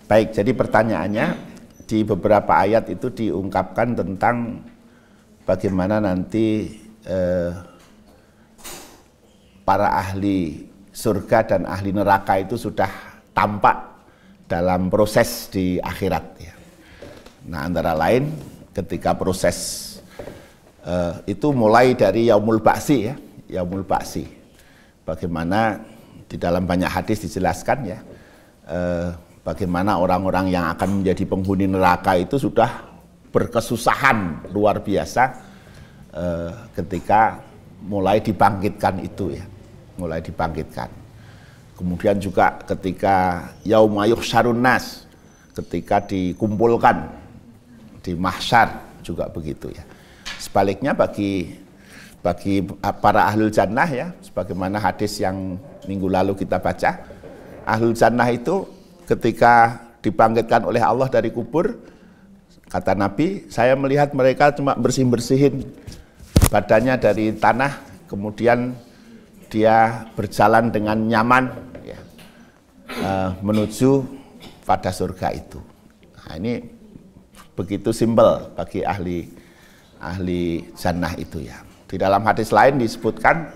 Baik, jadi pertanyaannya di beberapa ayat itu diungkapkan tentang bagaimana nanti para ahli surga dan ahli neraka itu sudah tampak dalam proses di akhirat ya. Nah, antara lain ketika proses itu mulai dari yaumul ba'si ya, yaumul ba'si. Bagaimana di dalam banyak hadis dijelaskan ya, bagaimana orang-orang yang akan menjadi penghuni neraka itu sudah berkesusahan luar biasa ketika mulai dibangkitkan itu ya, mulai dibangkitkan. Kemudian juga ketika yauma yuhsyarun nas, ketika dikumpulkan di mahsyar juga begitu ya. Sebaliknya bagi para ahlul jannah ya, sebagaimana hadis yang minggu lalu kita baca, ahlul jannah itu ketika dibangkitkan oleh Allah dari kubur, kata Nabi, saya melihat mereka cuma bersih-bersihin badannya dari tanah, kemudian dia berjalan dengan nyaman ya, menuju pada surga itu. Nah, ini begitu simpel bagi ahli jannah itu ya. Di dalam hadis lain disebutkan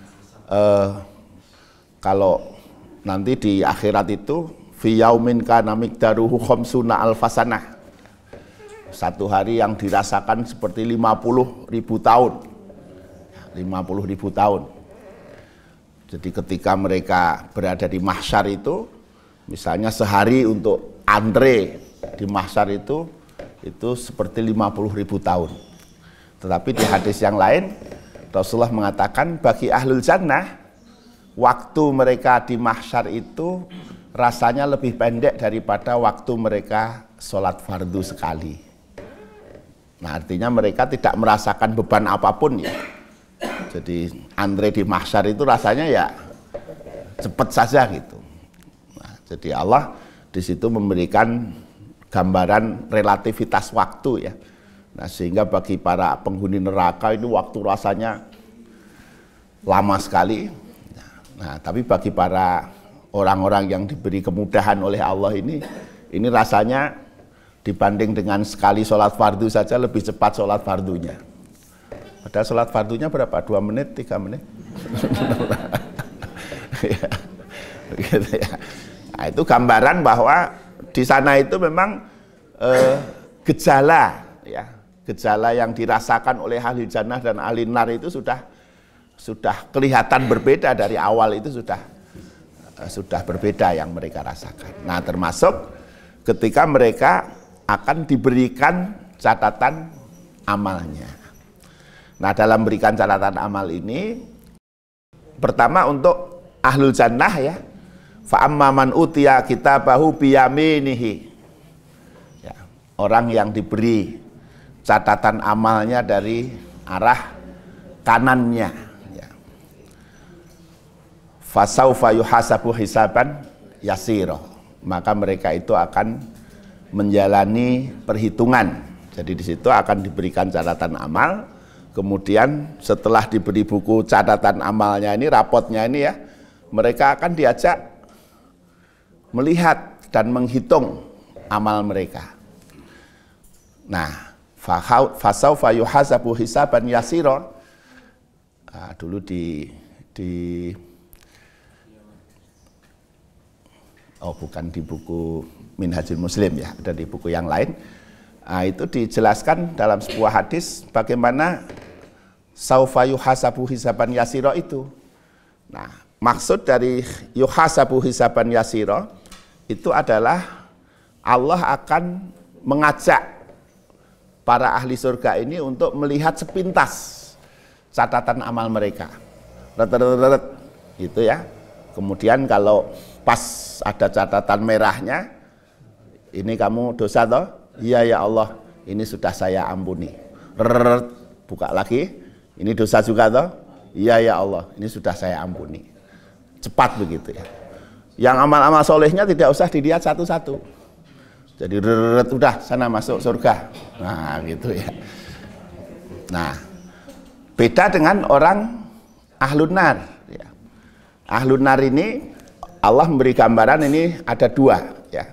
kalau nanti di akhirat itu fi yaumin kana miqdaruhu khamsuna alfasanah, satu hari yang dirasakan seperti 50.000 tahun. 50.000 tahun. Jadi ketika mereka berada di mahsyar itu, misalnya sehari untuk antre di mahsyar itu seperti 50.000 tahun. Tetapi di hadis yang lain Rasulullah mengatakan bagi ahlul jannah waktu mereka di mahsyar itu rasanya lebih pendek daripada waktu mereka sholat fardu sekali. Nah, artinya mereka tidak merasakan beban apapun ya. Jadi antre di mahsyar itu rasanya ya cepat saja gitu. Nah, jadi Allah di situ memberikan gambaran relativitas waktu ya. Nah, sehingga bagi para penghuni neraka itu waktu rasanya lama sekali. Nah, tapi bagi para orang-orang yang diberi kemudahan oleh Allah ini rasanya dibanding dengan sekali sholat fardu saja lebih cepat sholat fardunya. Padahal sholat fardunya berapa? 2 menit, 3 menit? Ya, begitu ya. Nah, itu gambaran bahwa di sana itu memang gejala ya, gejala yang dirasakan oleh ahli jannah dan ahli nar itu sudah kelihatan berbeda dari awal, itu sudah berbeda yang mereka rasakan. Nah, termasuk ketika mereka akan diberikan catatan amalnya. Nah, dalam berikan catatan amal ini, pertama untuk ahlul jannah ya, fa amma man utiya kitabahu biyaminihi ya, orang yang diberi catatan amalnya dari arah kanannya ya, fasaufa yuhasabu hisaban yasira, maka mereka itu akan menjalani perhitungan. Jadi di situ akan diberikan catatan amal. Kemudian setelah diberi buku catatan amalnya ini, rapotnya ini ya, mereka akan diajak melihat dan menghitung amal mereka. Nah, fasaufa yuhasabu hisaban yasira. Nah, dulu bukan di buku Minhajul Muslim ya, ada di buku yang lain. Nah, itu dijelaskan dalam sebuah hadis bagaimana saufa yuhasabu hisaban yasira itu. Nah, maksud dari yuhasabu hisaban yasira itu adalah Allah akan mengajak para ahli surga ini untuk melihat sepintas catatan amal mereka. Ret gitu ya. Kemudian kalau pas ada catatan merahnya, ini kamu dosa toh? Iya ya Allah, ini sudah saya ampuni. Buka lagi, ini dosa juga toh? Iya ya Allah, ini sudah saya ampuni. Cepat begitu ya. Yang amal-amal solehnya tidak usah dilihat satu-satu. Jadi udah sana masuk surga. Nah gitu ya. Nah, beda dengan orang ahlun nar ya. Ahlun nar ini Allah memberi gambaran ini ada dua ya.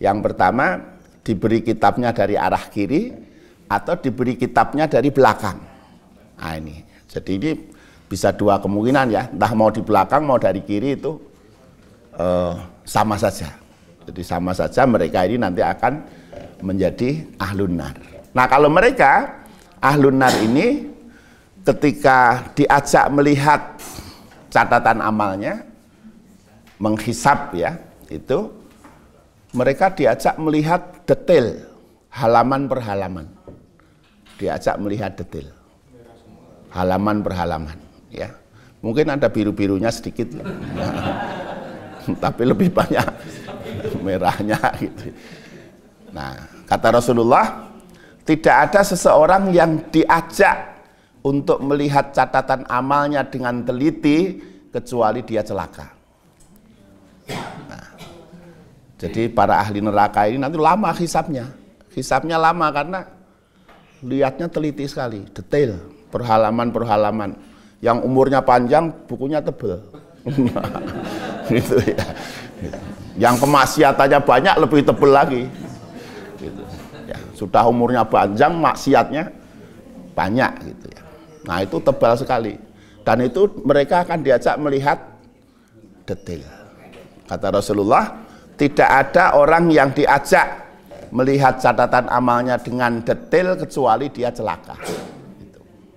Yang pertama diberi kitabnya dari arah kiri atau diberi kitabnya dari belakang. Nah ini, jadi ini bisa dua kemungkinan ya, entah mau di belakang mau dari kiri itu sama saja. Jadi sama saja mereka ini nanti akan menjadi ahlun nar. Nah kalau mereka ahlun nar ini ketika diajak melihat catatan amalnya, menghisab ya, itu mereka diajak melihat detail halaman per halaman. Diajak melihat detail halaman per halaman ya. Mungkin ada biru-birunya sedikit ya. Tapi lebih banyak merahnya gitu. Nah, kata Rasulullah, tidak ada seseorang yang diajak untuk melihat catatan amalnya dengan teliti kecuali dia celaka. Nah, jadi para ahli neraka ini nanti lama hisabnya. Hisabnya lama karena lihatnya teliti sekali, detail, per halaman. Yang umurnya panjang, bukunya tebal. Gitu ya. Yang kemaksiatannya banyak lebih tebal lagi. Gitu. Ya, sudah umurnya panjang, maksiatnya banyak gitu ya. Nah itu tebal sekali. Dan itu mereka akan diajak melihat detail. Kata Rasulullah, tidak ada orang yang diajak melihat catatan amalnya dengan detail kecuali dia celaka. Gitu.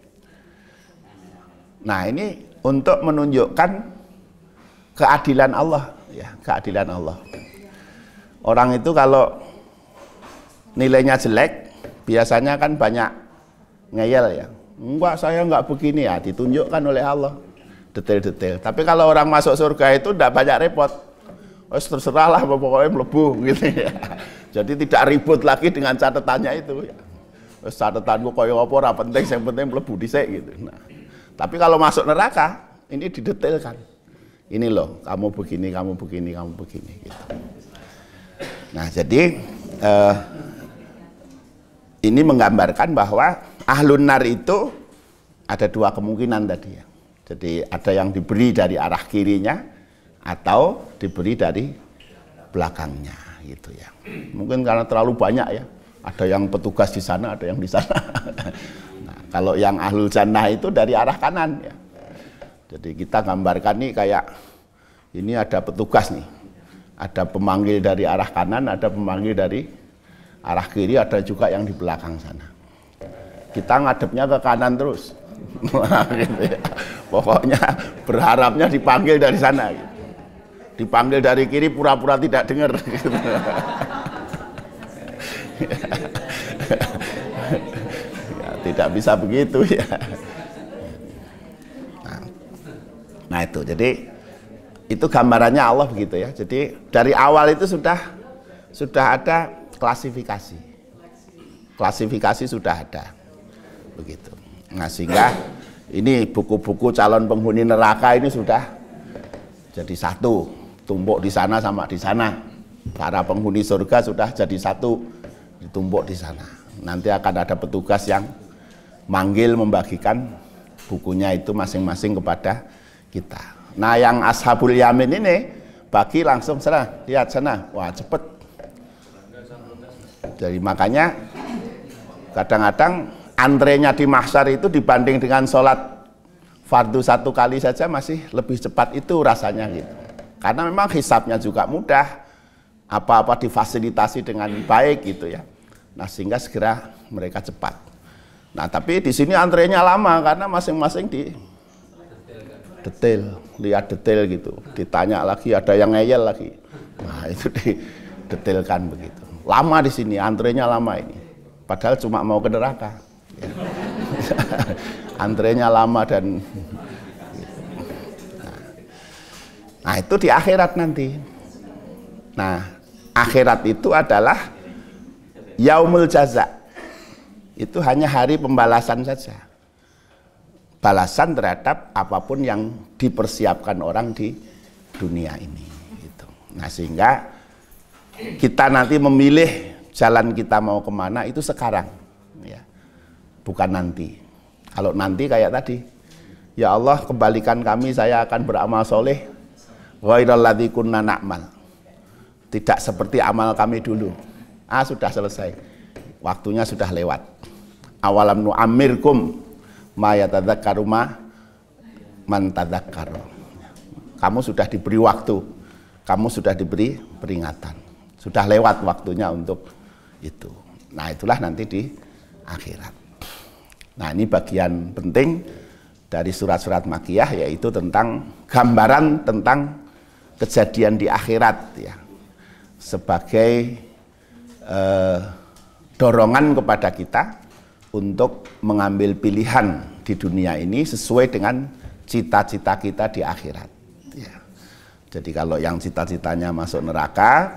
Nah ini untuk menunjukkan keadilan Allah, ya, keadilan Allah. Orang itu kalau nilainya jelek, biasanya kan banyak ngeyel ya. Enggak, saya enggak begini ya, ditunjukkan oleh Allah detail-detail. Tapi kalau orang masuk surga itu enggak banyak repot. Wes terserahlah pokoknya mlebu gitu ya. Jadi tidak ribut lagi dengan catatannya itu ya. Wes catatanku koyo apa ora penting, yang penting mlebu dhisik gitu. Nah, tapi kalau masuk neraka ini didetailkan. Ini loh, kamu begini, kamu begini, kamu begini gitu. Nah, jadi ini menggambarkan bahwa ahlun nar itu ada dua kemungkinan tadi ya. Jadi ada yang diberi dari arah kirinya atau diberi dari belakangnya gitu ya. Mungkin karena terlalu banyak ya. Ada yang petugas di sana, ada yang di sana. Nah, kalau yang ahlul jannah itu dari arah kanan ya. Jadi kita gambarkan nih kayak ini ada petugas nih. Ada pemanggil dari arah kanan, ada pemanggil dari arah kiri, ada juga yang di belakang sana. Kita ngadepnya ke kanan terus. Gitu ya. Pokoknya berharapnya dipanggil dari sana gitu. Dipanggil dari kiri pura-pura tidak dengar gitu. Ya, tidak bisa begitu ya. Nah itu, jadi itu gambarannya Allah begitu ya. Jadi dari awal itu sudah ada klasifikasi. Klasifikasi sudah ada. Begitu. Nah sehingga ini buku-buku calon penghuni neraka ini sudah jadi satu, tumpuk di sana sama di sana. Para penghuni surga sudah jadi satu, ditumpuk di sana. Nanti akan ada petugas yang manggil membagikan bukunya itu masing-masing kepada kita. Nah yang ashabul yamin ini bagi langsung sana, lihat sana, wah cepet. Jadi makanya kadang-kadang antrenya di mahsyar itu dibanding dengan sholat fardu satu kali saja masih lebih cepat itu rasanya gitu. Karena memang hisabnya juga mudah, apa-apa difasilitasi dengan baik gitu ya. Nah sehingga segera mereka cepat. Nah tapi di sini antrenya lama karena masing-masing di detail, lihat detail gitu. Ditanya lagi, ada yang ngeyel lagi. Nah itu didetailkan begitu. Lama di sini, antrenya lama ini. Padahal cuma mau ke neraka. Ya. Antrenya lama dan gitu. Nah itu di akhirat nanti. Nah akhirat itu adalah yaumul jaza. Itu hanya hari pembalasan saja. Balasan terhadap apapun yang dipersiapkan orang di dunia ini gitu. Nah sehingga kita nanti memilih jalan kita mau kemana itu sekarang ya. Bukan nanti. Kalau nanti kayak tadi, ya Allah kembalikan kami, saya akan beramal soleh ghairal ladzi kunna na'mal. tidak seperti amal kami dulu. Sudah selesai. Waktunya sudah lewat. Awalam nu'ammirkum ma yatadzakkaru man tadzakkara. Kamu sudah diberi waktu. Kamu sudah diberi peringatan. Sudah lewat waktunya untuk itu. Nah, itulah nanti di akhirat. Nah, ini bagian penting dari surat-surat Makkiyah, yaitu tentang gambaran tentang kejadian di akhirat ya. Sebagai dorongan kepada kita untuk mengambil pilihan di dunia ini sesuai dengan cita-cita kita di akhirat ya. Jadi kalau yang cita-citanya masuk neraka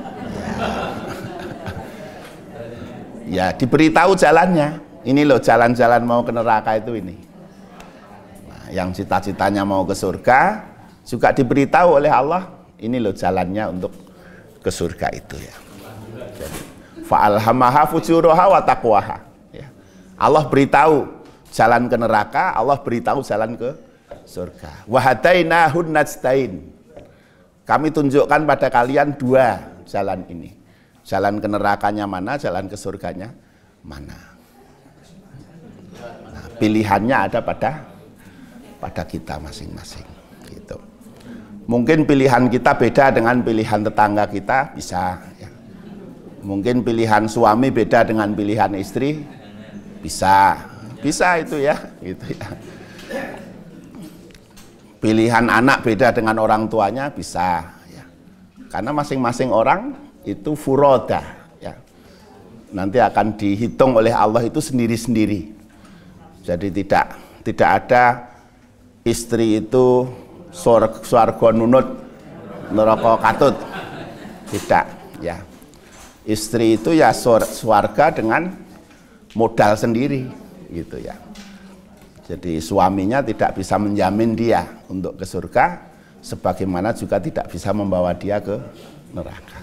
ya diberitahu jalannya. Ini loh jalan-jalan mau ke neraka itu ini. Nah, yang cita-citanya mau ke surga juga diberitahu oleh Allah, ini loh jalannya untuk ke surga itu ya. Fa'alhamaha fujuraha wa taqwaha ya. Allah beritahu jalan ke neraka, Allah beritahu jalan ke surga. Wa hadainahun najdain. Kami tunjukkan pada kalian dua jalan ini. Jalan ke nerakanya mana, jalan ke surganya mana. Nah, pilihannya ada pada kita masing-masing gitu. Mungkin pilihan kita beda dengan pilihan tetangga kita, bisa ya. Mungkin pilihan suami beda dengan pilihan istri, bisa itu ya, gitu ya. Pilihan anak beda dengan orang tuanya, bisa ya. Karena masing-masing orang itu furoda ya. Nanti akan dihitung oleh Allah itu sendiri-sendiri. Jadi tidak ada istri itu swarga nunut neraka katut, tidak ya. Istri itu ya swarga dengan modal sendiri gitu ya. Jadi suaminya tidak bisa menjamin dia untuk ke surga, sebagaimana juga tidak bisa membawa dia ke neraka.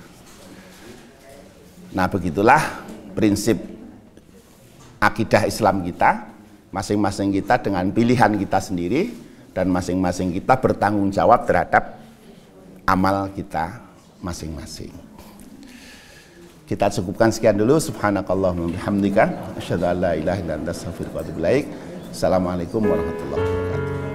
Nah, begitulah prinsip akidah Islam kita. Masing-masing kita dengan pilihan kita sendiri, dan masing-masing kita bertanggung jawab terhadap amal kita masing-masing. Kita cukupkan sekian dulu. Subhanakallahumma bihamdika asyhadu an la ilaha illa anta astaghfiruka wa atubu ilaik. Assalamualaikum warahmatullahi wabarakatuh.